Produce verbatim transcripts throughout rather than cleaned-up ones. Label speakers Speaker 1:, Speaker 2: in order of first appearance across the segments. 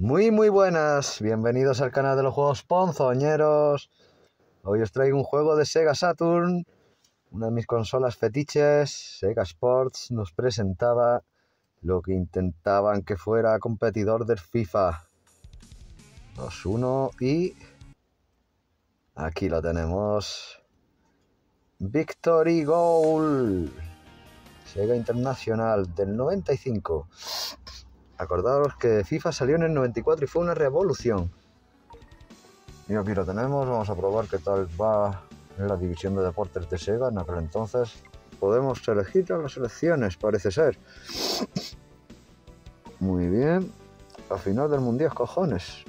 Speaker 1: Muy muy buenas, bienvenidos al canal de los juegos ponzoñeros. Hoy os traigo un juego de Sega Saturn, una de mis consolas fetiches. Sega Sports nos presentaba lo que intentaban que fuera competidor del FIFA. dos uno y aquí lo tenemos. Victory Goal, Sega Internacional del noventa y cinco. Acordaros que FIFA salió en el noventa y cuatro y fue una revolución. Y aquí lo tenemos, vamos a probar qué tal va en la división de deportes de Sega. En aquel entonces podemos elegir a las selecciones, parece ser. Muy bien, a final del mundial, cojones.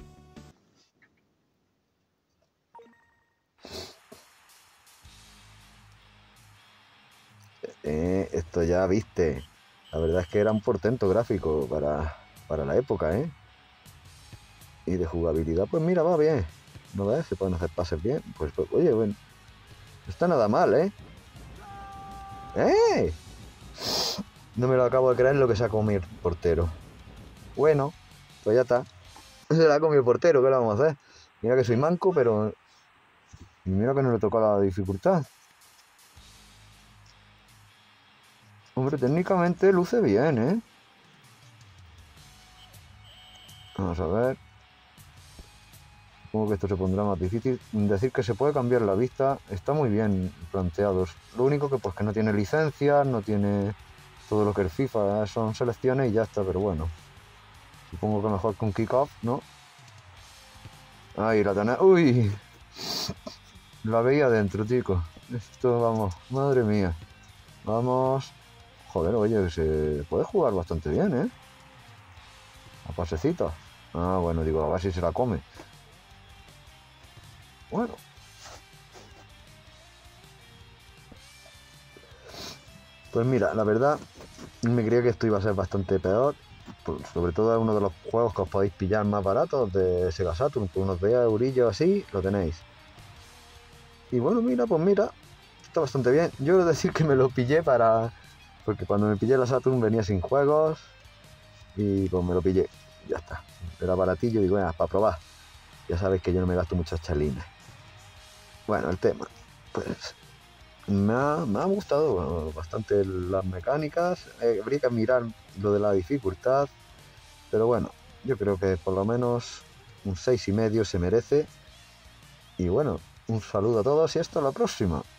Speaker 1: Eh, esto ya viste, la verdad es que era un portento gráfico para, para la época, ¿eh? Y de jugabilidad, pues mira, va bien. ¿No ves? Se pueden hacer pases bien. Pues, pues oye, bueno, no está nada mal, ¿eh? ¡Eh! No me lo acabo de creer lo que se ha comido el portero. Bueno, pues ya está. Se la ha comido el portero, ¿qué le vamos a hacer? Mira que soy manco, pero... Y mira que no le tocó la dificultad. Hombre, técnicamente luce bien, ¿eh? Vamos a ver. Supongo que esto se pondrá más difícil. Decir que se puede cambiar la vista está muy bien planteado. Lo único que pues que no tiene licencias, no tiene todo lo que el FIFA, ¿eh? Son selecciones y ya está, pero bueno. Supongo que mejor que un kick-off, ¿no? Ahí la tenés. ¡Uy! La veía dentro, chicos. Esto, vamos, madre mía. Vamos. Joder, oye, se puede jugar bastante bien, ¿eh? A pasecitos. Ah, bueno, digo, a ver si se la come. Bueno. Pues mira, la verdad, me creía que esto iba a ser bastante peor. Pues sobre todo es uno de los juegos que os podéis pillar más baratos de Sega Saturn. Por unos diez eurillos así, lo tenéis. Y bueno, mira, pues mira, está bastante bien. Yo quiero decir que me lo pillé para... Porque cuando me pillé la Saturn venía sin juegos. Y pues me lo pillé. Ya está. Era baratillo y bueno, para probar. Ya sabéis que yo no me gasto muchas chalines. Bueno, el tema. Pues me ha, me ha gustado bastante las mecánicas. Eh, habría que mirar lo de la dificultad. Pero bueno, yo creo que por lo menos un seis y medio se merece. Y bueno, un saludo a todos y hasta la próxima.